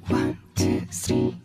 1, 2, 3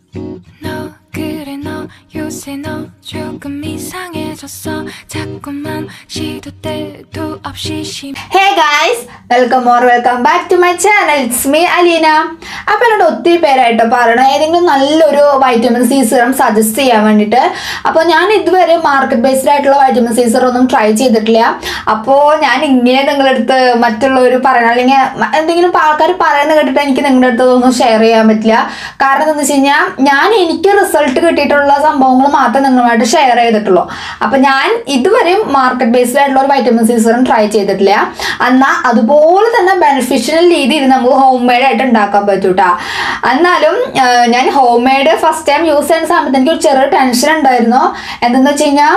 너 그래 너 요새 너 조금 이상해졌어 자꾸만 시도 때도 없이 Hey guys, welcome back to my channel. It's me Aleena. അപ്പോൾ എന്നോട് ഒത്തിരി പേരായിട്ട് പറയണം ഏതെങ്കിലും നല്ലൊരു വൈറ്റമിൻ സി സിറം സജസ്റ്റ് ചെയ്യാൻ വേണ്ടിയിട്ട്. അപ്പോൾ ഞാൻ ഇതുവരെ മാർക്കറ്റ് ബേസ്ഡ് ആയിട്ടുള്ള വൈറ്റമിൻ സി സിറം ഒന്നും ട്രൈ ചെയ്തിട്ടില്ല. അപ്പോൾ ഞാൻ ഇങ്ങനെ നിങ്ങളുടെ അടുത്ത് മറ്റുള്ളവർ പറയണം അല്ലെങ്കിൽ എന്തെങ്കിലും ആൾക്കാർ പറയുന്നത് കേട്ടിട്ട് എനിക്ക് നിങ്ങളുടെ അടുത്ത് ഒന്നും ഷെയർ ചെയ്യാൻ പറ്റില്ല. കാരണം എന്താണെന്ന് വെച്ച് കഴിഞ്ഞാൽ ഞാൻ എനിക്ക് റിസൾട്ട് കിട്ടിയിട്ടുള്ള സംഭവങ്ങൾ മാത്രമേ നിങ്ങളുമായിട്ട് ഷെയർ ചെയ്തിട്ടുള്ളൂ. അപ്പോൾ ഞാൻ ഇതുവരെ മാർക്കറ്റ് ബേസ്ഡ് ആയിട്ടുള്ള ഒരു വൈറ്റമിൻ സി സിറം ട്രൈ ചെയ്തിട്ടില്ല. എന്നാൽ അതുപോലെ തന്നെ ബെനിഫിഷ്യൽ രീതിയിൽ നമുക്ക് ഹോം മെയ്ഡ് ആയിട്ട് ഉണ്ടാക്കാൻ പറ്റൂട്ടാ. എന്നാലും ഞാൻ home made first time use ചെയ്യുന്ന സമയത്ത് എനിക്ക് ഒരു ചെറിയ ടെൻഷൻ ഉണ്ടായിരുന്നു. എന്തെന്ന് വെച്ച് കഴിഞ്ഞാൽ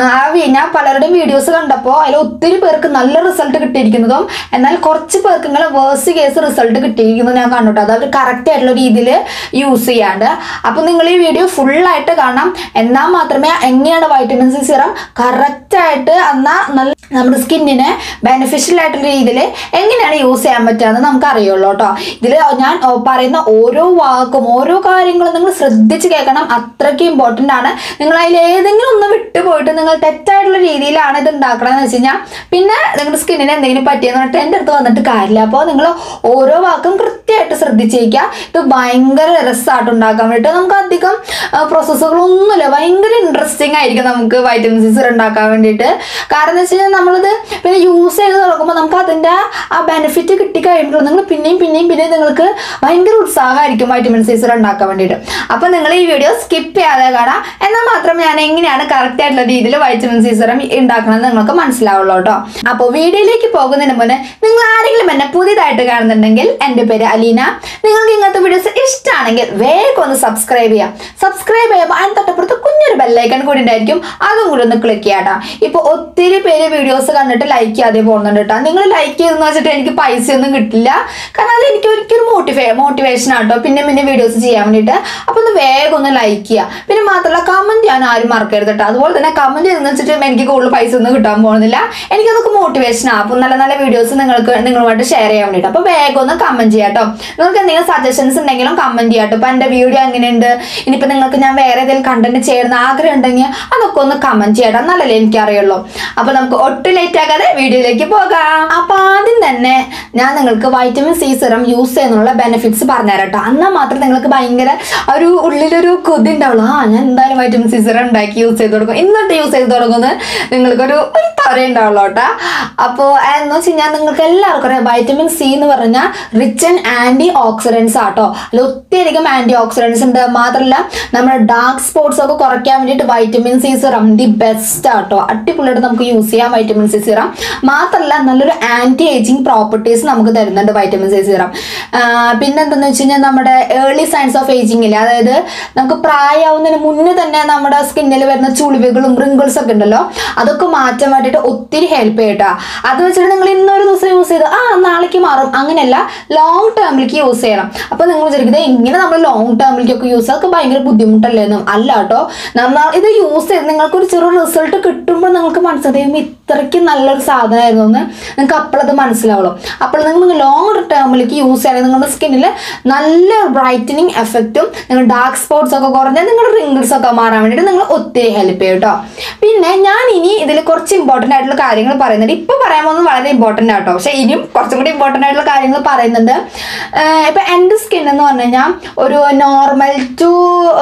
ഞാൻ പലരുടെയും വീഡിയോസ് കണ്ടപ്പോൾ അതിൽ ഒത്തിരി പേർക്ക് നല്ല റിസൾട്ട് കിട്ടിയിരിക്കുന്നതും എന്നാൽ കുറച്ച് പേർക്ക് ഇങ്ങനെ വേഴ്സ് കേസ് റിസൾട്ട് കിട്ടിയിരിക്കുന്നത് ഞാൻ കണ്ടുട്ടോ. അത് അവർ കറക്റ്റ് ആയിട്ടുള്ള രീതിയിൽ യൂസ് ചെയ്യാണ്ട്. അപ്പോൾ നിങ്ങൾ ഈ വീഡിയോ ഫുള്ളായിട്ട് കാണാം. എന്നാൽ മാത്രമേ എങ്ങനെയാണ് വൈറ്റമിൻ സി സിറം കറക്റ്റായിട്ട് എന്നാൽ നല്ല നമ്മുടെ സ്കിന്നിനെ ബെനിഫിഷ്യൽ ആയിട്ടുള്ള രീതിയിൽ എങ്ങനെയാണ് യൂസ് ചെയ്യാൻ പറ്റുകയെന്ന് നമുക്ക് അറിയുള്ളൂ കേട്ടോ. ഇതിൽ ഞാൻ പറയുന്ന ഓരോ വാക്കും ഓരോ കാര്യങ്ങളും നിങ്ങൾ ശ്രദ്ധിച്ച് കേൾക്കണം. അത്രയ്ക്ക് ഇമ്പോർട്ടൻ്റ് ആണ്. നിങ്ങൾ അതിൽ ഏതെങ്കിലും ഒന്ന് വിട്ടുപോയിട്ട് നിങ്ങൾ തെറ്റായിട്ടുള്ള രീതിയിലാണ് ഇത് ഉണ്ടാക്കണമെന്ന് വെച്ച് കഴിഞ്ഞാൽ പിന്നെ നിങ്ങളുടെ സ്കിന്നിന് എന്തെങ്കിലും പറ്റിയെന്ന് പറഞ്ഞിട്ട് എൻ്റെ അടുത്ത് വന്നിട്ട് കാര്യമില്ല. അപ്പോൾ നിങ്ങൾ ഓരോ വാക്കും കൃത്യമായിട്ട് ശ്രദ്ധിച്ചേക്കുക. ഇത് ഭയങ്കര രസമായിട്ട് ഉണ്ടാക്കാൻ വേണ്ടിയിട്ട് നമുക്ക് അധികം പ്രോസസ്സുകളൊന്നുമില്ല. ഭയങ്കര ഇൻട്രസ്റ്റിംഗ് ആയിരിക്കും നമുക്ക് വൈറ്റമിൻ സി സിറം ഉണ്ടാക്കാൻ വേണ്ടിയിട്ട്. കാരണം എന്ന് വെച്ച് കഴിഞ്ഞാൽ നമ്മളിത് പിന്നെ യൂസ് ചെയ്ത് തുടങ്ങുമ്പോൾ നമുക്ക് അതിൻ്റെ ആ ബെനിഫിറ്റ് കിട്ടിക്കഴിയുമ്പോൾ നിങ്ങൾ പിന്നെയും നിങ്ങൾക്ക് ഭയങ്കര ഉത്സാഹമായിരിക്കും വൈറ്റമിൻ സി സിറം ഉണ്ടാക്കാൻ വേണ്ടിയിട്ട്. അപ്പോൾ നിങ്ങൾ ഈ വീഡിയോ സ്കിപ്പ് ചെയ്യാതെ കാണാം. എന്നാൽ മാത്രം ഞാൻ എങ്ങനെയാണ് കറക്റ്റ് ആയിട്ടുള്ള രീതിയിൽ വൈറ്റമിൻ സി സിറം ഉണ്ടാക്കണമെന്ന് നിങ്ങൾക്ക് മനസ്സിലാവുള്ളൂ കേട്ടോ. അപ്പോൾ വീഡിയോയിലേക്ക് പോകുന്നതിന് മുന്നേ നിങ്ങൾ ആരെങ്കിലും എന്നെ പുതിയതായിട്ട് കാണുന്നുണ്ടെങ്കിൽ എൻ്റെ പേര് അലീന. നിങ്ങൾക്ക് ഇങ്ങനത്തെ വീഡിയോസ് ഇഷ്ടമാണെങ്കിൽ വേഗം ഒന്ന് സബ്സ്ക്രൈബ് ചെയ്യാം. സബ്സ്ക്രൈബ് ചെയ്യുമ്പോൾ അതിന് തൊട്ടപ്പുറത്ത് കുഞ്ഞൊരു ബെല്ലൈക്കൺ കൂടി ഉണ്ടായിരിക്കും. അതും കൂടി ഒന്ന് ക്ലിക്ക് ചെയ്യാം കേട്ടോ. ഇപ്പോൾ ഒത്തിരി പേര് വീഡിയോസ് കണ്ടിട്ട് ലൈക്ക് ചെയ്യാതെ പോകുന്നുണ്ട് കേട്ടോ. നിങ്ങൾ ലൈക്ക് ചെയ്തെന്ന് വെച്ചിട്ട് എനിക്ക് പൈസയൊന്നും കിട്ടില്ല. കാരണം അത് എനിക്ക് ഒരിക്കലും മോട്ടിവേഷൻ ആട്ടോ പിന്നെ വീഡിയോസ് ചെയ്യാൻ വേണ്ടിയിട്ട്. അപ്പോൾ ഒന്ന് വേഗം ഒന്ന് ലൈക്ക് ചെയ്യുക. പിന്നെ മാത്രമല്ല കമൻറ്റ് ചെയ്യാൻ ആരും മറക്കരുത് കേട്ടോ. അതുപോലെ തന്നെ കമൻറ്റ് ചെയ്തെന്ന് വെച്ചിട്ട് എനിക്ക് കൂടുതൽ പൈസ ഒന്നും കിട്ടാൻ പോകുന്നില്ല. എനിക്കതൊക്കെ മോട്ടിവേഷനാണ്. അപ്പോൾ നല്ല നല്ല വീഡിയോസ് നിങ്ങളുമായിട്ട് ഷെയർ ചെയ്യാൻ വേണ്ടിയിട്ട്. അപ്പോൾ വേഗം ഒന്ന് കമൻറ്റ് ചെയ്യാം കേട്ടോ. നിങ്ങൾക്ക് എന്തെങ്കിലും സജഷൻസ് ഉണ്ടെങ്കിലും കമൻറ്റ് ചെയ്യാം കേട്ടോ. ഇപ്പോൾ എൻ്റെ വീഡിയോ എങ്ങനെയുണ്ട്, ഇനിയിപ്പോൾ നിങ്ങൾക്ക് ഞാൻ വേറെ ഏതെങ്കിലും കണ്ടന്റ് ചെയ്യുന്ന ആഗ്രഹം ഉണ്ടെങ്കിൽ അതൊക്കെ ഒന്ന് കമൻറ്റ് ചെയ്യാം കേട്ടോ. നല്ലല്ലേ എനിക്കറിയുള്ളൂ. അപ്പോൾ നമുക്ക് ഒട്ടും ലേറ്റ് ആക്കാതെ വീഡിയോയിലേക്ക് പോകാം. അപ്പോൾ ആദ്യം തന്നെ ഞാൻ നിങ്ങൾക്ക് വൈറ്റമിൻ സി സിറം യൂസ് ചെയ്യുന്നുള്ള ബെനിഫിറ്റ്സ് പറഞ്ഞുതരാം കേട്ടോ. എന്നാൽ മാത്രം നിങ്ങൾക്ക് ഭയങ്കര ഒരു ഉള്ളിലൊരു കൊതി ഉണ്ടാവുള്ളൂ. ഞാൻ എന്തായാലും വൈറ്റമിൻ സി സിറം ഉണ്ടാക്കി യൂസ് ചെയ്ത് കൊടുക്കും, ഇന്നിട്ട് യൂസ് ചെയ്ത് തുടങ്ങുന്നത് നിങ്ങൾക്കൊരു തൊര ഉണ്ടാവുള്ളൂ കേട്ടോ. അപ്പോൾ എന്ന് വെച്ച് കഴിഞ്ഞാൽ നിങ്ങൾക്ക് എല്ലാവർക്കും അറിയാം വൈറ്റമിൻ സി എന്ന് പറഞ്ഞാൽ റിച്ച് ആൻഡ് ആൻറ്റി ഓക്സിഡൻസ് ആട്ടോ. അതിൽ ഒത്തിരിയധികം ആൻറ്റി ഓക്സിഡൻസ് ഉണ്ട്. മാത്രമല്ല നമ്മുടെ ഡാർക്ക് സ്പോട്ട്സ് ഒക്കെ കുറയ്ക്കാൻ വേണ്ടിയിട്ട് vitamin C serum the best ആട്ടോ. അടിപൊളിയായിട്ട് നമുക്ക് യൂസ് ചെയ്യാം വൈറ്റമിൻ സി സിറം. മാത്രമല്ല നല്ലൊരു ആൻറ്റി ഏജിങ് പ്രോപ്പർട്ടീസ് നമുക്ക് തരുന്നുണ്ട് വൈറ്റമിൻ സി സിറം. പിന്നെ എന്താണെന്ന് വെച്ച് കഴിഞ്ഞാൽ നമ്മുടെ ഏർലി സൈൻസ് ഓഫ് ഏജിങ് ഇല്ല, അതായത് നമുക്ക് പ്രായമാവുന്നതിന് മുന്നേ തന്നെ നമ്മുടെ സ്കിന്നിൽ വരുന്ന ചുളിവുകളും റിങ്കിൾസ് ഒക്കെ ഉണ്ടല്ലോ അതൊക്കെ മാറ്റാൻ വേണ്ടിയിട്ട് ഒത്തിരി ഹെൽപ്പ് ചെയ്യട്ടോ. അത് വെച്ചിട്ട് നിങ്ങൾ ഇന്നൊരു ദിവസം യൂസ് ചെയ്ത് നാളേക്ക് മാറും അങ്ങനെയല്ല, ലോങ് ടേമിലേക്ക് യൂസ് ചെയ്യണം. അപ്പോൾ നിങ്ങൾ വിചാരിക്കുന്നത് ഇങ്ങനെ നമ്മൾ ലോങ് ടേമിലേക്കൊക്കെ യൂസ് ചെയ്ത് അതൊക്കെ ഭയങ്കര ബുദ്ധിമുട്ടല്ലേ എന്നും അല്ല കേട്ടോ. നമ്മൾ ഇത് യൂസ് ചെയ്ത് നിങ്ങൾക്കൊരു ചെറിയ റിസൾട്ട് കിട്ടുമ്പോൾ നിങ്ങൾക്ക് മനസ്സിലായും ഇത്രയ്ക്ക് നല്ലൊരു സാധനമായിരുന്നു എന്ന് നിങ്ങൾക്ക് അപ്പോഴത് മനസ്സിലാവുള്ളൂ. അപ്പോൾ നിങ്ങൾ ലോങ് ടേമിലേക്ക് യൂസ് ചെയ്യണമെങ്കിൽ നിങ്ങളുടെ സ്കിന്നിൽ നല്ല ബ്രൈറ്റനിങ് എഫക്റ്റും നിങ്ങൾ ഡാർക്ക് സ്പോട്ട്സ് ഒക്കെ കുറഞ്ഞാൽ നിങ്ങളുടെ റിങ്കിൾസ് ഒക്കെ മാറാൻ വേണ്ടിയിട്ട് നിങ്ങൾ ഒത്തിരി ഹെൽപ്പ് ചെയ്യും കേട്ടോ. പിന്നെ ഞാൻ ഇനി ഇതിൽ കുറച്ച് ഇമ്പോർട്ടൻ്റ് ആയിട്ടുള്ള കാര്യങ്ങൾ പറയുന്നുണ്ട്. ഇപ്പോൾ പറയാൻ പോകുന്നത് വളരെ ഇമ്പോർട്ടൻ്റ് ആട്ടോ, പക്ഷേ ഇനിയും കുറച്ചും കൂടി ഇമ്പോർട്ടൻ്റ് ആയിട്ടുള്ള കാര്യങ്ങൾ പറയുന്നുണ്ട്. ഇപ്പം എൻ്റെ സ്കിൻ എന്ന് പറഞ്ഞു കഴിഞ്ഞാൽ ഒരു നോർമൽ ടു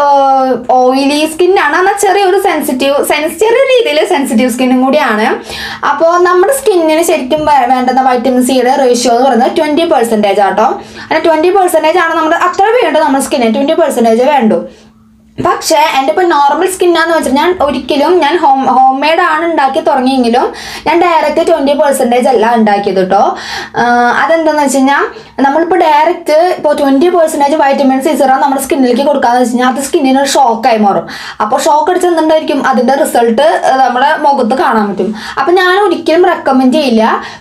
ഓയിലി സ്കിന്നാണ്. എന്നാൽ ചെറിയൊരു ചെറിയ രീതിയിൽ സെൻസിറ്റീവ് സ്കിന്നും കൂടിയാണ്. അപ്പോൾ നമ്മുടെ സ്കിന്നിന് ശരിക്കും വേണ്ടുന്ന വൈറ്റമിൻ സിയുടെ റേഷ്യോ എന്ന് പറയുന്നത് 20% ആട്ടോ. അങ്ങനെ 20% ആണ് നമ്മുടെ അത്ര വേണ്ടത്. നമ്മുടെ സ്കിന്നിന് 20% വേണ്ടു. പക്ഷേ എൻ്റെ ഇപ്പോൾ നോർമൽ സ്കിന്നാന്ന് വെച്ചാൽ ഞാൻ ഹോം മെയ്ഡ് ആണ് ഉണ്ടാക്കി തുടങ്ങിയെങ്കിലും ഞാൻ ഡയറക്റ്റ് 20% അല്ല ഉണ്ടാക്കിയത് കേട്ടോ. അതെന്താണെന്ന് വെച്ച് കഴിഞ്ഞാൽ നമ്മളിപ്പോൾ ഡയറക്റ്റ് ഇപ്പോൾ 20% വൈറ്റമിൻ സി സിറം നമ്മുടെ സ്കിന്നിലേക്ക് കൊടുക്കാന്ന് വെച്ച് കഴിഞ്ഞാൽ അത് സ്കിന്നിന് ഒരു ഷോക്കായി മാറും. അപ്പോൾ ഷോക്ക് അടിച്ച് എന്തുണ്ടായിരിക്കും അതിൻ്റെ റിസൾട്ട് നമ്മുടെ മുഖത്ത് കാണാൻ പറ്റും. അപ്പോൾ ഞാൻ ഒരിക്കലും റെക്കമെൻഡ് ചെയ്യില്ല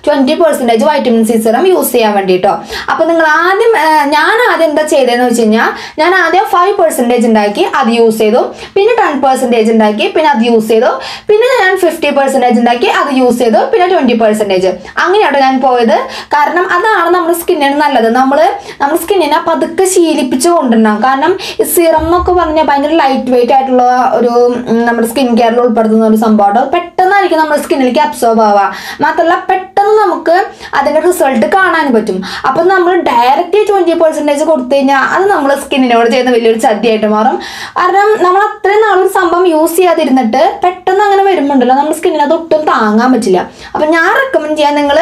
20% വൈറ്റമിൻ സി സിറം യൂസ് ചെയ്യാൻ വേണ്ടിയിട്ടോ. അപ്പോൾ നിങ്ങൾ ഞാൻ ആദ്യം എന്താ ചെയ്തതെന്ന് വെച്ച് കഴിഞ്ഞാൽ ഞാൻ ആദ്യം 5% ഉണ്ടാക്കി അത് യൂസ് ചെയ്തു, പിന്നെ 10% ഉണ്ടാക്കി, പിന്നെ അത് യൂസ് ചെയ്തു, പിന്നെ ഞാൻ 50% ഉണ്ടാക്കി, അത് യൂസ് ചെയ്തു, പിന്നെ 20%. അങ്ങനെയാണ് ഞാൻ പോയത്. കാരണം അതാണ് നമ്മുടെ സ്കിന്നിന് നല്ലത്. നമ്മുടെ സ്കിന്നിനെ പതുക്കെ ശീലിപ്പിച്ച് കൊണ്ടുവരണം. കാരണം ഈ സിറം എന്നൊക്കെ പറഞ്ഞാൽ ഭയങ്കര ലൈറ്റ് വെയിറ്റ് ആയിട്ടുള്ള ഒരു നമ്മുടെ സ്കിൻ കെയറിൽ ഉൾപ്പെടുത്തുന്ന ഒരു സംഭവമാണ്. പെട്ടെന്നായിരിക്കും നമ്മുടെ സ്കിന്നിലേക്ക് അബ്സോർബ് ആവുക. മാത്രമല്ല പെട്ടെന്ന് നമുക്ക് അതിന്റെ റിസൾട്ട് കാണാൻ പറ്റും. അപ്പൊ നമ്മൾ ഡയറക്റ്റ് 20% കൊടുത്തു കഴിഞ്ഞാൽ അത് നമ്മൾ സ്കിന്നിനോട് ചെയ്യുന്ന വലിയൊരു ചതിയായിട്ട് മാറും. കാരണം നമ്മൾ അത്രയും നാളൊരു സംഭവം യൂസ് ചെയ്യാതിരുന്നിട്ട് പെട്ടെന്ന് അങ്ങനെ വരുമ്പോണ്ടല്ലോ നമ്മുടെ സ്കിന്നിന് അത് ഒട്ടും താങ്ങാൻ പറ്റില്ല. അപ്പൊ ഞാൻ റെക്കമെൻഡ് ചെയ്യാൻ നിങ്ങൾ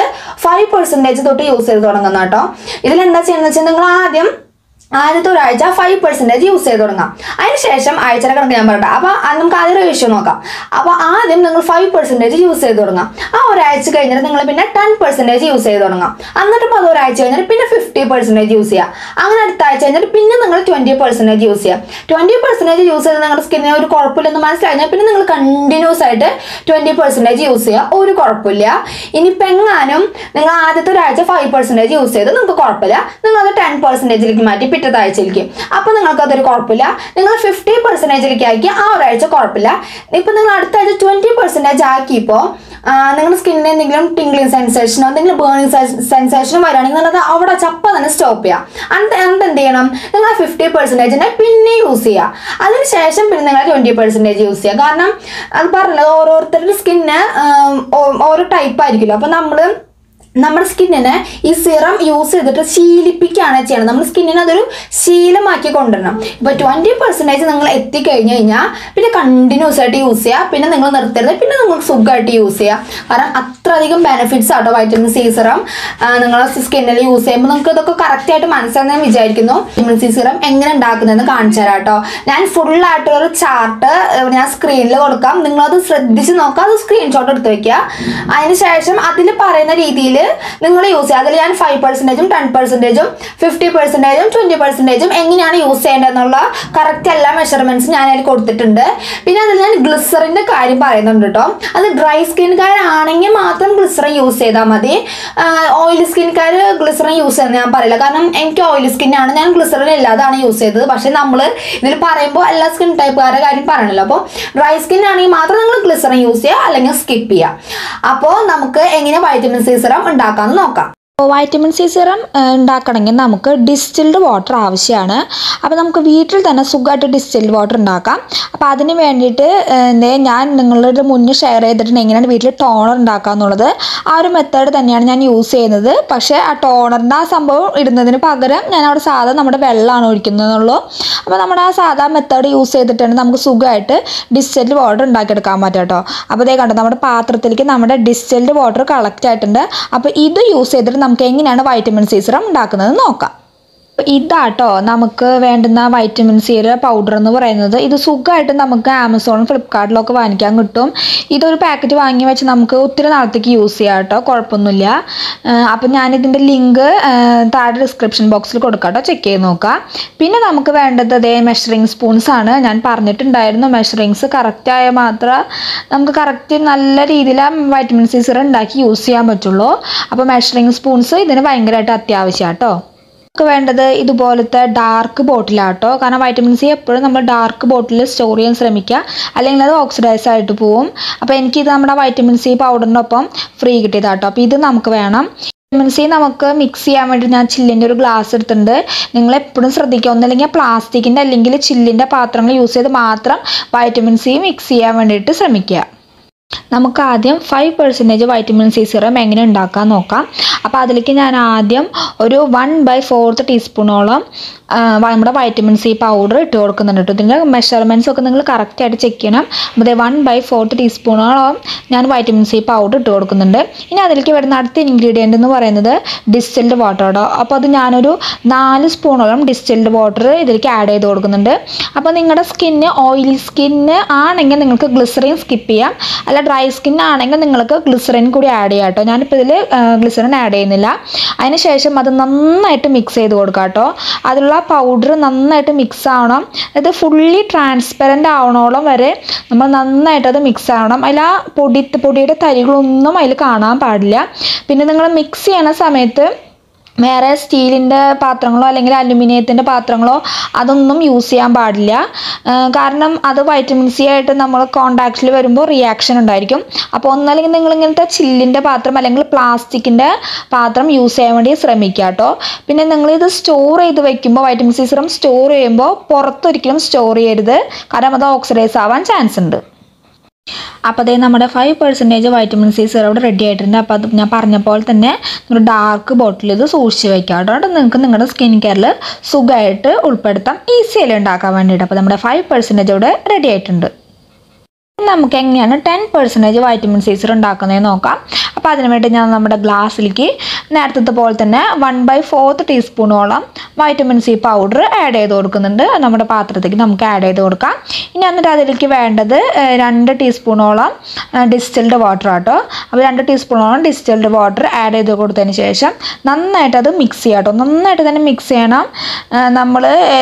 5% തൊട്ട് യൂസ് ചെയ്ത് തുടങ്ങുന്ന കേട്ടോ. ഇതിലെന്താ ചെയ്യുന്നത് വെച്ചാൽ നിങ്ങൾ ആദ്യത്തെ ഒരാഴ്ച 5% യൂസ് ചെയ്ത് തുടങ്ങാം. അതിനുശേഷം ആഴ്ചയുടെ കണക്ക് ഞാൻ പറയട്ടെ. അപ്പൊ നമുക്ക് ആദ്യം റിവിഷൻ നോക്കാം. അപ്പൊ ആദ്യം നിങ്ങൾ 5% യൂസ് ചെയ്ത് തുടങ്ങാം. ആ ഒരാഴ്ച കഴിഞ്ഞിട്ട് നിങ്ങൾ പിന്നെ 10% യൂസ് ചെയ്ത് തുടങ്ങാം. എന്നിട്ട് അത് ഒരാഴ്ച കഴിഞ്ഞിട്ട് പിന്നെ 50% യൂസ് ചെയ്യാം. അങ്ങനെ അടുത്ത ആഴ്ച കഴിഞ്ഞിട്ട് പിന്നെ നിങ്ങൾ 20% യൂസ് ചെയ്യാം. 20% യൂസ് ചെയ്ത് നിങ്ങളുടെ സ്കിന്നിന് ഒരു കുഴപ്പമില്ലെന്ന് മനസ്സിലായാൽ പിന്നെ നിങ്ങൾ കണ്ടിന്യൂസ് ആയിട്ട് 20% യൂസ് ചെയ്യുക. ഒരു കുഴപ്പമില്ല. ഇനിയിപ്പോൾ എങ്ങാനും നിങ്ങൾ ആദ്യത്തെ ഒരാഴ്ച 5% യൂസ് ചെയ്ത് നിങ്ങൾക്ക് കുഴപ്പമില്ല, നിങ്ങൾ അത് 10%ലേക്ക് മാറ്റി പിറ്റത്തെ ആഴ്ചയിലേക്ക്. അപ്പൊ നിങ്ങൾക്ക് അതൊരു കുഴപ്പമില്ല. നിങ്ങൾ 50%ലേക്ക് ആക്കി ആ ഒരാഴ്ച കുഴപ്പമില്ല. ഇപ്പൊ നിങ്ങൾ അടുത്ത ആഴ്ച 20% ആക്കിയപ്പോൾ നിങ്ങളുടെ സ്കിന്നിന് എന്തെങ്കിലും ടിംഗ്ലിംഗ് സെൻസേഷനോ എന്തെങ്കിലും ബേണിംഗ് സെൻസേഷനോ വരികയാണെങ്കിൽ അത് അവിടെ ചപ്പ തന്നെ സ്റ്റോപ്പ് ചെയ്യാം. എന്നിട്ട് എന്ത് ചെയ്യണം, നിങ്ങൾ 50% പിന്നെ യൂസ് ചെയ്യുക. അതിനുശേഷം പിന്നെ നിങ്ങൾ 20% യൂസ് ചെയ്യുക. കാരണം അത് പറഞ്ഞത് ഓരോരുത്തരുടെ സ്കിന്ന് ഓരോ ടൈപ്പ് ആയിരിക്കുമല്ലോ. അപ്പൊ നമ്മുടെ സ്കിന്നിനെ ഈ സിറം യൂസ് ചെയ്തിട്ട് ശീലിപ്പിക്കുകയാണ് ചെയ്യണം. നമ്മുടെ സ്കിന്നിനെ അതൊരു ശീലമാക്കി കൊണ്ടുവരണം. ഇപ്പൊ 20% നിങ്ങൾ എത്തിക്കഴിഞ്ഞു കഴിഞ്ഞാൽ പിന്നെ കണ്ടിന്യൂസ് ആയിട്ട് യൂസ് ചെയ്യുക. പിന്നെ നിങ്ങൾ നിർത്തരുത്, പിന്നെ നിങ്ങൾക്ക് സുഖമായിട്ട് യൂസ് ചെയ്യുക. കാരണം അത്രയധികം ബെനിഫിറ്റ്സ് ആട്ടോ വൈറ്റമിൻ സി സിറം നിങ്ങളെ സ്കിന്നിൽ യൂസ് ചെയ്യുമ്പോൾ. നിങ്ങൾക്ക് ഇതൊക്കെ കറക്റ്റ് ആയിട്ട് മനസ്സിലാക്കാൻ വിചാരിക്കുന്നു. വൈറ്റമിൻ സി സിറം എങ്ങനെ ഉണ്ടാക്കുന്നതെന്ന് കാണിച്ചു തരാം കേട്ടോ. ഞാൻ ഫുള്ളായിട്ടുള്ളൊരു ചാർട്ട് ഞാൻ സ്ക്രീനിൽ കൊടുക്കാം. നിങ്ങളത് ശ്രദ്ധിച്ച് നോക്കുക, അത് സ്ക്രീൻഷോട്ട് എടുത്ത് വെക്കുക. അതിനുശേഷം അതിൽ പറയുന്ന രീതിയിൽ നിങ്ങൾ യൂസ് ചെയ്യുക. അതിൽ ഞാൻ 5%, 10%, 50%, 20% എങ്ങനെയാണ് യൂസ് ചെയ്യേണ്ടതെന്നുള്ള കറക്റ്റ് എല്ലാ മെഷർമെന്റ്സും ഞാൻ അതിൽ കൊടുത്തിട്ടുണ്ട്. പിന്നെ അതിൽ ഞാൻ ഗ്ലിസറിന്റെ കാര്യം പറയുന്നുണ്ട് കേട്ടോ. അത് ഡ്രൈ സ്കിൻകാരാണെങ്കിൽ മാത്രം ഗ്ലിസറിൻ യൂസ് ചെയ്താൽ മതി. ഓയിലി സ്കിൻകാർ ഗ്ലിസറിൻ യൂസ് ചെയ്യുന്നത് ഞാൻ പറയില്ല. കാരണം എനിക്ക് ഓയിലി സ്കിന്നാണ്, ഞാൻ ഗ്ലിസറിൻ ഇല്ലാതാണ് യൂസ് ചെയ്തത്. പക്ഷെ നമ്മൾ ഇതിൽ പറയുമ്പോൾ എല്ലാ സ്കിൻ ടൈപ്പുകാരുടെ കാര്യം പറയണല്ലോ. അപ്പോൾ ഡ്രൈ സ്കിൻ ആണെങ്കിൽ മാത്രം നിങ്ങൾ ഗ്ലിസറിൻ യൂസ് ചെയ്യുക, അല്ലെങ്കിൽ സ്കിപ്പ് ചെയ്യുക. അപ്പോൾ നമുക്ക് എങ്ങനെ വൈറ്റമിൻ സി സിറം ഉണ്ടാക്കാമെന്ന് നോക്കാം. വൈറ്റമിൻ സി സിറം ഉണ്ടാക്കണമെങ്കിൽ നമുക്ക് ഡിസ്റ്റിൽഡ് വാട്ടർ ആവശ്യമാണ്. അപ്പോൾ നമുക്ക് വീട്ടിൽ തന്നെ സുഖമായിട്ട് ഡിസ്റ്റിൽഡ് വാട്ടർ ഉണ്ടാക്കാം. അപ്പോൾ അതിന് വേണ്ടിയിട്ട് ഞാൻ നിങ്ങളുടെ മുന്നേ ഷെയർ ചെയ്തിട്ടുണ്ട് എങ്ങനെയാണ് വീട്ടിൽ ടോണർ ഉണ്ടാക്കുക എന്നുള്ളത്. ആ ഒരു മെത്തേഡ് തന്നെയാണ് ഞാൻ യൂസ് ചെയ്യുന്നത്. പക്ഷേ ആ ടോണറിൻ്റെ ആ സംഭവം ഇടുന്നതിന് പകരം ഞാൻ അവിടെ സാധാ നമ്മുടെ വെള്ളമാണ് ഒഴിക്കുന്നതെന്നുള്ളൂ. അപ്പോൾ നമ്മുടെ ആ സാധാ മെത്തേഡ് യൂസ് ചെയ്തിട്ടാണ് നമുക്ക് സുഖമായിട്ട് ഡിസ്റ്റിൽഡ് വാട്ടർ ഉണ്ടാക്കിയെടുക്കാൻ പറ്റും കേട്ടോ. അപ്പോൾ ഇതേ കണ്ടോ, നമ്മുടെ പാത്രത്തിലേക്ക് നമ്മുടെ ഡിസ്റ്റിൽഡ് വാട്ടർ കളക്റ്റ് ആയിട്ടുണ്ട്. അപ്പോൾ ഇത് യൂസ് ചെയ്തിട്ട് നമുക്ക് എങ്ങനെയാണ് വൈറ്റമിൻ സി സിറം ഉണ്ടാക്കുന്നത് നോക്കാം. ഇതാട്ടോ നമുക്ക് വേണ്ടുന്ന വൈറ്റമിൻ സിയുടെ പൗഡർ എന്ന് പറയുന്നത്. ഇത് സുഖമായിട്ട് നമുക്ക് ആമസോണും ഫ്ലിപ്കാർട്ടിലൊക്കെ വാങ്ങിക്കാൻ കിട്ടും. ഇതൊരു പാക്കറ്റ് വാങ്ങി വെച്ച് നമുക്ക് ഒത്തിരി നാളത്തേക്ക് യൂസ് ചെയ്യാം കേട്ടോ, കുഴപ്പമൊന്നുമില്ല. അപ്പം ഞാനിതിൻ്റെ ലിങ്ക് താഴെ ഡിസ്ക്രിപ്ഷൻ ബോക്സിൽ കൊടുക്കാം കേട്ടോ, ചെക്ക് ചെയ്ത് നോക്കാം. പിന്നെ നമുക്ക് വേണ്ടത് അതേ മെഷറിങ് സ്പൂൺസ് ആണ്. ഞാൻ പറഞ്ഞിട്ടുണ്ടായിരുന്നു മെഷറിങ്സ് കറക്റ്റായ മാത്രമേ നമുക്ക് കറക്റ്റ് നല്ല രീതിയിൽ വൈറ്റമിൻ സി സിറം ഉണ്ടാക്കി യൂസ് ചെയ്യാൻ പറ്റുള്ളൂ. അപ്പോൾ മെഷറിങ് സ്പൂൺസ് ഇതിന് ഭയങ്കരമായിട്ട് അത്യാവശ്യമാണ് കേട്ടോ. നമുക്ക് വേണ്ടത് ഇതുപോലത്തെ ഡാർക്ക് ബോട്ടിലാട്ടോ. കാരണം വൈറ്റമിൻ സി എപ്പോഴും നമ്മൾ ഡാർക്ക് ബോട്ടിൽ സ്റ്റോർ ചെയ്യാൻ ശ്രമിക്കുക, അല്ലെങ്കിൽ അത് ഓക്സിഡൈസ് ആയിട്ട് പോവും. അപ്പോൾ എനിക്കിത് നമ്മുടെ വൈറ്റമിൻ സി പൗഡറിനൊപ്പം ഫ്രീ കിട്ടിയതാട്ടോ. അപ്പോൾ ഇത് നമുക്ക് വേണം. വൈറ്റമിൻ സി നമുക്ക് മിക്സ് ചെയ്യാൻ വേണ്ടി ഞാൻ ചില്ലിൻ്റെ ഒരു ഗ്ലാസ് എടുത്തിട്ടുണ്ട്. നിങ്ങൾ എപ്പോഴും ശ്രദ്ധിക്കുക, ഒന്നല്ലെങ്കിൽ പ്ലാസ്റ്റിക്കിൻ്റെ അല്ലെങ്കിൽ ചില്ലിൻ്റെ പാത്രങ്ങൾ യൂസ് ചെയ്ത് മാത്രം വൈറ്റമിൻ സി മിക്സ് ചെയ്യാൻ വേണ്ടിയിട്ട് ശ്രമിക്കുക. നമുക്ക് ആദ്യം 5% വൈറ്റമിൻ സി സിറം എങ്ങനെ ഉണ്ടാക്കാൻ നോക്കാം. അപ്പോൾ അതിലേക്ക് ഞാൻ ആദ്യം ഒരു 1/4 ടീസ്പൂണോളം നമ്മുടെ വൈറ്റമിൻ സി പൗഡർ ഇട്ട് കൊടുക്കുന്നുണ്ട് കേട്ടോ. ഇതിൻ്റെ മെഷർമെൻറ്റ്സ് ഒക്കെ നിങ്ങൾ കറക്റ്റായിട്ട് ചെക്ക് ചെയ്യണം. അപ്പോൾ 1/4 ടീസ്പൂണോളം ഞാൻ വൈറ്റമിൻ സി പൗഡർ ഇട്ട് കൊടുക്കുന്നുണ്ട്. ഇനി അതിലേക്ക് വരുന്ന അടുത്ത ഇൻഗ്രീഡിയൻ്റ് എന്ന് പറയുന്നത് ഡിസ്റ്റിൽഡ് വാട്ടർ കേട്ടോ. അപ്പോൾ അത് ഞാനൊരു 4 സ്പൂണോളം ഡിസ്റ്റിൽഡ് വാട്ടർ ഇതിലേക്ക് ആഡ് ചെയ്ത് കൊടുക്കുന്നുണ്ട്. അപ്പോൾ നിങ്ങളുടെ സ്കിന്ന് ഓയിലി സ്കിന്ന് ആണെങ്കിൽ നിങ്ങൾക്ക് ഗ്ലിസറിൻ സ്കിപ്പ് ചെയ്യാം, അല്ല ഡ്രൈ സ്കിൻ ആണെങ്കിൽ നിങ്ങൾക്ക് ഗ്ലിസറിൻ കൂടി ആഡ് ചെയ്യാം കേട്ടോ. ഞാനിപ്പോൾ ഇതിൽ ഗ്ലിസറിൻ ആഡ് ചെയ്യുന്നില്ല. അതിന് ശേഷം അത് നന്നായിട്ട് മിക്സ് ചെയ്ത് കൊടുക്കാം കേട്ടോ. അതിലുള്ള പൗഡർ നന്നായിട്ട് മിക്സ് ആവണം. അത് ഫുള്ളി ട്രാൻസ്പെറൻ്റ് ആവണോളം വരെ നമ്മൾ നന്നായിട്ട് അത് മിക്സ് ആവണം. അതിൽ ആ പൊടിയുടെ തരികളൊന്നും അതിൽ കാണാൻ പാടില്ല. പിന്നെ നിങ്ങൾ മിക്സ് ചെയ്യണ സമയത്ത് വേറെ സ്റ്റീലിൻ്റെ പാത്രങ്ങളോ അല്ലെങ്കിൽ അലുമിനിയത്തിൻ്റെ പാത്രങ്ങളോ അതൊന്നും യൂസ് ചെയ്യാൻ പാടില്ല. കാരണം അത് വൈറ്റമിൻ സി ആയിട്ട് നമ്മൾ കോണ്ടാക്റ്റിൽ വരുമ്പോൾ റിയാക്ഷൻ ഉണ്ടായിരിക്കും. അപ്പോൾ ഒന്നല്ലെങ്കിൽ നിങ്ങൾ ഇങ്ങനത്തെ ചില്ലിൻ്റെ പാത്രം അല്ലെങ്കിൽ പ്ലാസ്റ്റിക്കിൻ്റെ പാത്രം യൂസ് ചെയ്യാൻ വേണ്ടി ശ്രമിക്കുക കേട്ടോ. പിന്നെ നിങ്ങളിത് സ്റ്റോർ ചെയ്ത് വെക്കുമ്പോൾ വൈറ്റമിൻ സി സിറം സ്റ്റോർ ചെയ്യുമ്പോൾ പുറത്തൊരിക്കലും സ്റ്റോർ ചെയ്യരുത്, കാരണം അത് ഓക്സിഡൈസ് ആവാൻ ചാൻസ് ഉണ്ട്. അപ്പോൾ അതേ നമ്മുടെ 5% വൈറ്റമിൻ സി സിറം ഇവിടെ റെഡി ആയിട്ടുണ്ട്. അപ്പോൾ അത് ഞാൻ പറഞ്ഞ പോലെ തന്നെ ഒരു ഡാർക്ക് ബോട്ടിൽ ഇത് സൂക്ഷിച്ച് വെക്കാം കേട്ടോ. അത് നിങ്ങൾക്ക് നിങ്ങളുടെ സ്കിൻ കെയറിൽ സുഖമായിട്ട് ഉൾപ്പെടുത്താം, ഈസിയായി ഉണ്ടാക്കാൻ വേണ്ടിയിട്ട്. അപ്പോൾ നമ്മുടെ 5% ഇവിടെ റെഡി ആയിട്ടുണ്ട്. നമുക്ക് എങ്ങനെയാണ് 10% വൈറ്റമിൻ സി സിറം ഉണ്ടാക്കുന്നതെന്ന് നോക്കാം. അപ്പോൾ അതിന് വേണ്ടി ഞാൻ നമ്മുടെ ഗ്ലാസ്സിലേക്ക് നേരത്തെ പോലെ തന്നെ 1/4 ടീസ്പൂണോളം വൈറ്റമിൻ സി പൗഡർ ആഡ് ചെയ്ത് കൊടുക്കുന്നുണ്ട്. നമ്മുടെ പാത്രത്തേക്ക് നമുക്ക് ആഡ് ചെയ്ത് കൊടുക്കാം. ഇനി എന്നിട്ട് അതിലേക്ക് വേണ്ടത് 2 ടീസ്പൂണോളം ഡിസ്റ്റിൽഡ് വാട്ടർ ആട്ടോ. അപ്പോൾ 2 ടീസ്പൂണോളം ഡിസ്റ്റിൽഡ് വാട്ടർ ആഡ് ചെയ്ത് കൊടുത്തതിന് ശേഷം നന്നായിട്ട് അത് മിക്സ് ചെയ്യാം കേട്ടോ. നന്നായിട്ട് തന്നെ മിക്സ് ചെയ്യണം. നമ്മൾ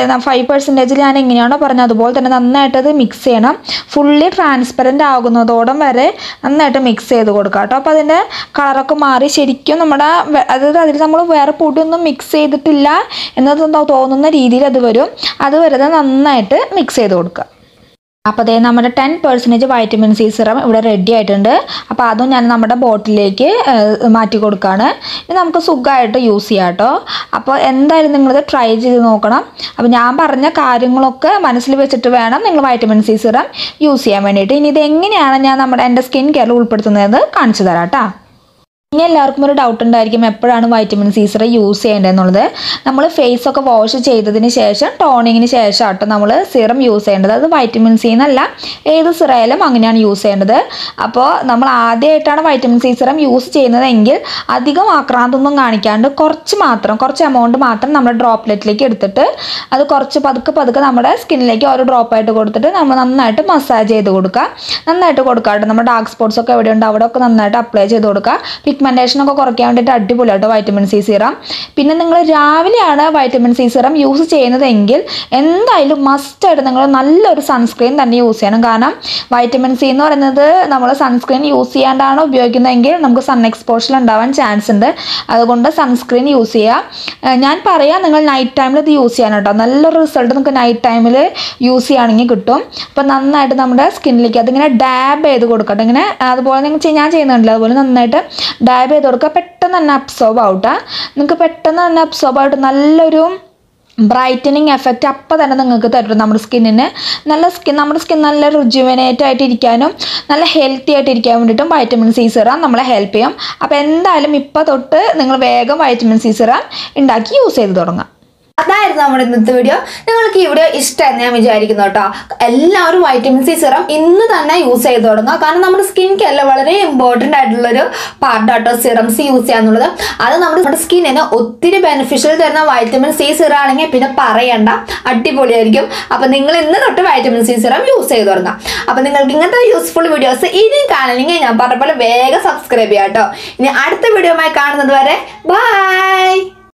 5% ഞാൻ എങ്ങനെയാണോ പറഞ്ഞത് അതുപോലെ തന്നെ നന്നായിട്ട് അത് മിക്സ് ചെയ്യണം. ഫുള്ളി ട്രാൻസ്പെറൻ്റ് ആകുന്നതോളം വരെ നന്നായിട്ട് മിക്സ് ചെയ്ത് കൊടുക്കാം കേട്ടോ. അപ്പോൾ അതിൻ്റെ കളറൊക്കെ മാറി ശരിക്കും നമ്മുടെ അതായത് അതിൽ നമ്മൾ വേറെ പൊടിയൊന്നും മിക്സ് ചെയ്തിട്ടില്ല എന്നത് തോന്നുന്ന രീതിയിൽ അത് വരും. അത് വരെ നന്നായിട്ട് മിക്സ് ചെയ്ത് കൊടുക്കുക. അപ്പോൾ അതേ നമ്മുടെ 10% വൈറ്റമിൻ സി സിറം ഇവിടെ റെഡി ആയിട്ടുണ്ട്. അപ്പോൾ അതും ഞാൻ നമ്മുടെ ബോട്ടിലേക്ക് മാറ്റി കൊടുക്കുകയാണ്. ഇത് നമുക്ക് സുഖമായിട്ട് യൂസ് ചെയ്യാം കേട്ടോ. അപ്പോൾ എന്തായാലും നിങ്ങളിത് ട്രൈ ചെയ്ത് നോക്കണം. അപ്പോൾ ഞാൻ പറഞ്ഞ കാര്യങ്ങളൊക്കെ മനസ്സിൽ വെച്ചിട്ട് വേണം നിങ്ങൾ വൈറ്റമിൻ സി സിറം യൂസ് ചെയ്യാൻ വേണ്ടിയിട്ട്. ഇനി ഇത് എങ്ങനെയാണ് ഞാൻ എൻ്റെ സ്കിൻ കെയറിൽ ഉൾപ്പെടുത്തുന്നത് കാണിച്ചു തരാം കേട്ടോ. ഇനി എല്ലാവർക്കും ഒരു ഡൗട്ട് ഉണ്ടായിരിക്കും എപ്പോഴാണ് വൈറ്റമിൻ സി സിറം യൂസ് ചെയ്യേണ്ടതെന്നുള്ളത്. നമ്മൾ ഫേസ് ഒക്കെ വാഷ് ചെയ്തതിന് ശേഷം ടോണിങ്ങിന് ശേഷം ആട്ടോ നമ്മൾ സിറം യൂസ് ചെയ്യേണ്ടത്. അത് വൈറ്റമിൻ സി എന്നല്ല, ഏത് സിറയിലും അങ്ങനെയാണ് യൂസ് ചെയ്യേണ്ടത്. അപ്പോൾ നമ്മൾ ആദ്യമായിട്ടാണ് വൈറ്റമിൻ സി സിറം യൂസ് ചെയ്യുന്നതെങ്കിൽ അധികം ആക്രാന്തൊന്നും കാണിക്കാണ്ട് കുറച്ച് എമൗണ്ട് മാത്രം നമ്മുടെ ഡ്രോപ്ലെറ്റിലേക്ക് എടുത്തിട്ട് അത് കുറച്ച് പതുക്കെ നമ്മുടെ സ്കിന്നിലേക്ക് ഓരോ ഡ്രോപ്പായിട്ട് കൊടുത്തിട്ട് നമ്മൾ നന്നായിട്ട് മസാജ് ചെയ്ത് കൊടുക്കുക. നന്നായിട്ട് കൊടുക്കുക. നമ്മുടെ ഡാർക്ക് സ്പോട്ട്സ് ഒക്കെ എവിടെയുണ്ട് അവിടെ ഒക്കെ നന്നായിട്ട് അപ്ലൈ ചെയ്ത് കൊടുക്കുക. പിഗ്മെന്റേഷനൊക്കെ കുറയ്ക്കാൻ വേണ്ടിയിട്ട് അടിപൊളിയായിട്ട് വൈറ്റമിൻ സി സിറം. പിന്നെ നിങ്ങൾ രാവിലെയാണ് വൈറ്റമിൻ സി സിറം യൂസ് ചെയ്യുന്നതെങ്കിൽ എന്തായാലും മസ്റ്റായിട്ട് നിങ്ങൾ നല്ലൊരു സൺസ്ക്രീൻ തന്നെ യൂസ് ചെയ്യണം. കാരണം വൈറ്റമിൻ സി എന്ന് പറയുന്നത് നമ്മൾ സൺസ്ക്രീൻ യൂസ് ചെയ്യാണ്ടാണ് ഉപയോഗിക്കുന്നതെങ്കിൽ നമുക്ക് സൺ എക്സ്പോഷർ ഉണ്ടാവാൻ ചാൻസ് ഉണ്ട്. അതുകൊണ്ട് സൺസ്ക്രീൻ യൂസ് ചെയ്യുക. ഞാൻ പറയാം നിങ്ങൾ നൈറ്റ് ടൈമിൽ ഇത് യൂസ് ചെയ്യാൻ കേട്ടോ. നല്ലൊരു റിസൾട്ട് നിങ്ങൾക്ക് നൈറ്റ് ടൈമിൽ യൂസ് ചെയ്യുകയാണെങ്കിൽ കിട്ടും. അപ്പോൾ നന്നായിട്ട് നമ്മുടെ സ്കിന്നിലേക്ക് അതിങ്ങനെ ഡാബ് ചെയ്ത് കൊടുക്കട്ടെ. ഇങ്ങനെ അതുപോലെ നിങ്ങൾ ഞാൻ ചെയ്യുന്നുണ്ടല്ലോ അതുപോലെ നന്നായിട്ട് ഡാബ് ചെയ്ത് കൊടുക്കുക. പെട്ടെന്ന് തന്നെ അബ്സോർബ് ആവട്ടെ. നിങ്ങൾക്ക് പെട്ടെന്ന് തന്നെ അബ്സോർബ് ആയിട്ട് നല്ലൊരു ബ്രൈറ്റനിങ് എഫക്റ്റ് അപ്പം തന്നെ നിങ്ങൾക്ക് തരും. നമ്മുടെ സ്കിന്നിന് നമ്മുടെ സ്കിൻ നല്ല റിജുവനേറ്റ് ആയിട്ട് ഇരിക്കാനും നല്ല ഹെൽത്തി ആയിട്ട് ഇരിക്കാൻ വേണ്ടിയിട്ടും വൈറ്റമിൻ സി സിറം നമ്മളെ ഹെൽപ്പ് ചെയ്യും. അപ്പോൾ എന്തായാലും ഇപ്പോൾ തൊട്ട് നിങ്ങൾ വേഗം വൈറ്റമിൻ സി സിറം ഉണ്ടാക്കി യൂസ് ചെയ്ത് തുടങ്ങാം. അതായിരുന്നു നമ്മുടെ ഇന്നത്തെ വീഡിയോ. നിങ്ങൾക്ക് ഈ വീഡിയോ ഇഷ്ടമായെന്ന് ഞാൻ വിചാരിക്കുന്നു കേട്ടോ. എല്ലാവരും വൈറ്റമിൻ സി സിറം ഇന്ന് തന്നെ യൂസ് ചെയ്ത് തുടങ്ങുക. കാരണം നമ്മുടെ സ്കിൻ കെയറിൽ വളരെ ഇമ്പോർട്ടൻ്റ് ആയിട്ടുള്ളൊരു പാർട്ടാട്ടോ സിറംസ് യൂസ് ചെയ്യാന്നുള്ളത്. അത് നമ്മുടെ സ്കിന്നിന് ഒത്തിരി ബെനിഫിഷ്യൽ തരുന്ന വൈറ്റമിൻ സി സിറം ആണെങ്കിൽ പിന്നെ പറയണ്ട, അടിപൊളിയായിരിക്കും. അപ്പം നിങ്ങൾ ഇന്ന് തൊട്ട് വൈറ്റമിൻ സി സിറം യൂസ് ചെയ്ത് തുടങ്ങാം. അപ്പം നിങ്ങൾക്ക് ഇങ്ങനത്തെ യൂസ്ഫുൾ വീഡിയോസ് ഇനിയും കാണണമെങ്കിൽ ഞാൻ പറഞ്ഞ പോലെ വേഗം സബ്സ്ക്രൈബ് ചെയ്യാം കേട്ടോ. ഇനി അടുത്ത വീഡിയോയുമായി കാണുന്നത് വരെ ബൈ.